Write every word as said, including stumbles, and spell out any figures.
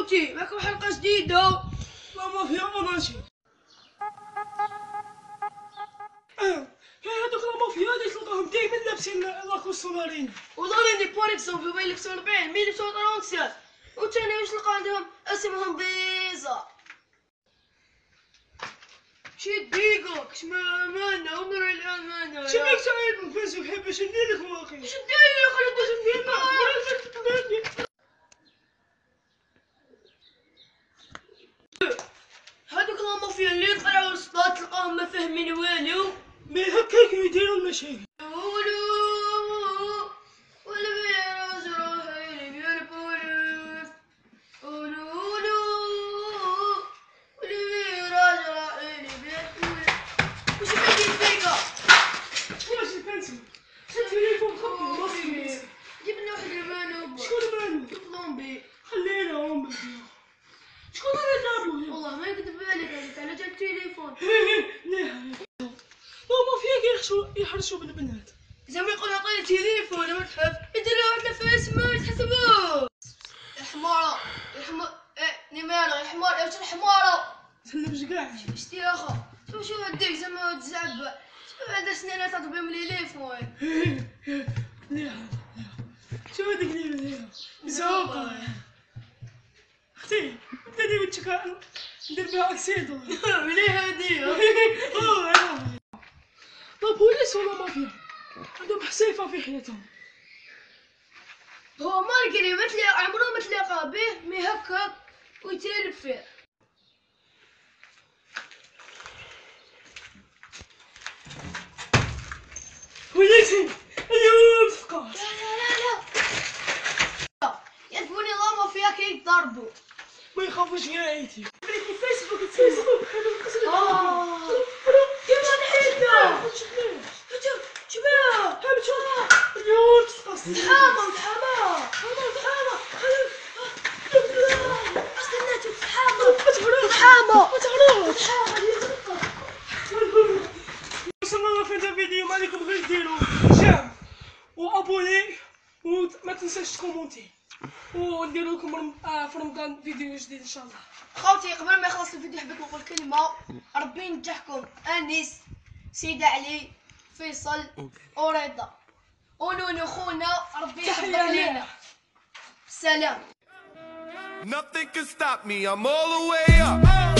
خوتي معكم حلقة جديدة. لا ما فيها اوناجي. اه هادوك لا مافيا اللي تلقاهم دايما لابسين لاكوستولارين ولوريني بور اكزومبل يبان لك أربعين مية وثمانية وثلاثين وثاني واش تلقى عندهم اسمهم بيزا شي دقيقة كشمامانة ونور الأمانة. شبيك تعيب نفاسك حب باش ندير لك واقي. واش داير يا خالد باش ندير لك؟ هادوك لا مافيا اللي يطلعوا للصلاة تلقاهم ما فاهمين والو. مي هكاك يديروا المشاكل. جبنا واحد المانوب. شكون مانو؟ طلومبي. خليناهم بالبيع. شكون اللي جابو؟ والله ما يكذب عليك هذيك على جال التليفون. ليه لا مافيا كيحرشوا يحرشوا بالبنات. زعما يقول عطيني تليفون ما تخاف يديروا واحد الفاس ما يتحسبوا. الحمارة الحمار ايه نيميرو الحمار ايش الحمارة؟ تهلبش كاع. شتي يا خا شوف شوف هديك زعما تزعب شوف هذا سنانات تطبي من التليفون. ليه شو هذيك اللي مليحة مزوقة اختي بدي وجهك ندير بها اكسيدو. مليحة هادي. اوه لا بوليس ولا مافيا عندهم حسيفة في حياتهم. هو ماركري ما تلاقى عمره ما تلاقى به مي هكا ويتالب فيه. وليتي اليوم تفقع. لا لا لا لا يعرفوني لا مافيا كيضربوا ما يخافوش يا عيتي. فيسبوك فيسبوك اه كيما نحيدنا شباب اليوم تفقع. تحامى تحامى تحامى استنى تحامى تحامى تحامى وصلنا في هذا الفيديو. ما عليكم غير ديروا جيم وابوني وما تنساش تكومونتي ونديروا لكم رم... آه في رمضان فيديو جديد ان شاء الله. خوتي قبل ما يخلص الفيديو حبيت نقول كلمة. ربي ينجحكم انيس سيدي علي فيصل ورضا ونونو خونا ربي يحفظك لينا. سلام. Nothing can stop me, I'm all the way up.